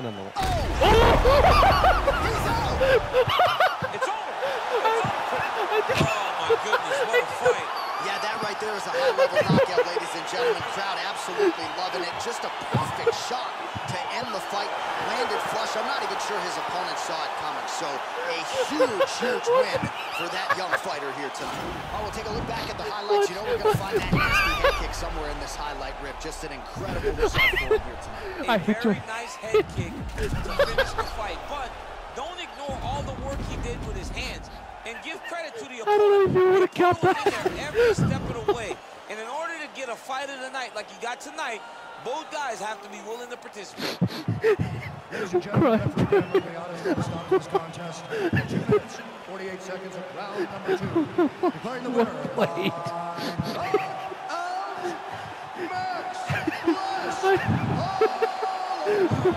なんだろう。 It's over. Oh my goodness, what a fight. Yeah, that right there is a high-level knockout, ladies and gentlemen. Crowd absolutely loving it. Just a perfect shot to end the fight. Landed flush. I'm not even sure his opponent saw it coming. So a huge, huge win for that young fighter here tonight. Oh, we'll take a look back at the highlights. You know we're going to find that nasty head kick somewhere in this highlight rip. Just an incredible result for him here tonight. A very nice head kick to finish the fight. But don't ignore all the work he did with his hands. And give credit to the opponent. I don't know if you would have kept that. Every step of the way. And in order to get a fight of the night like you got tonight, both guys have to be willing to participate. Ladies and gentlemen, referee Cameron Leon is going to stop this contest in 2 minutes, 48 seconds of round number 2. Declaring the winner Wait. Max Bless.